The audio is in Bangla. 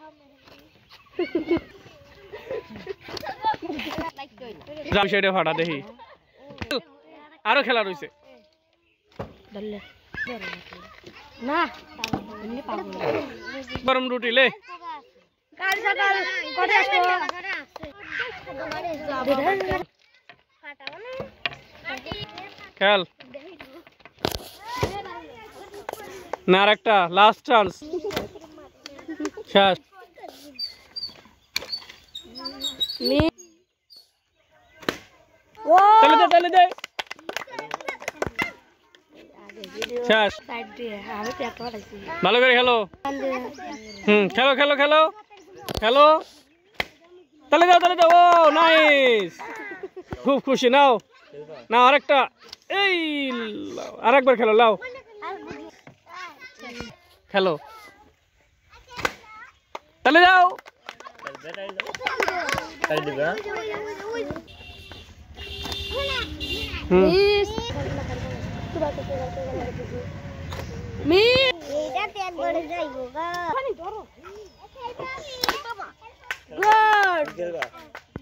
যাও সেটা ফাটা দেখি আরো খেলা রয়েছে না গরম রুটি লে কাল সকাল কোথায় আসবো খেল না আরেকটা লাস্ট চান্স শেষ চলে দে শেষ ভালো করে খেলো খেলো খেলো খেলো খেলো তাহলে যাও ও নাইস খুব খুশি নাও না আরেকটা এই আরেকবার খেলো লাও খেলো তাহলে যাও Good.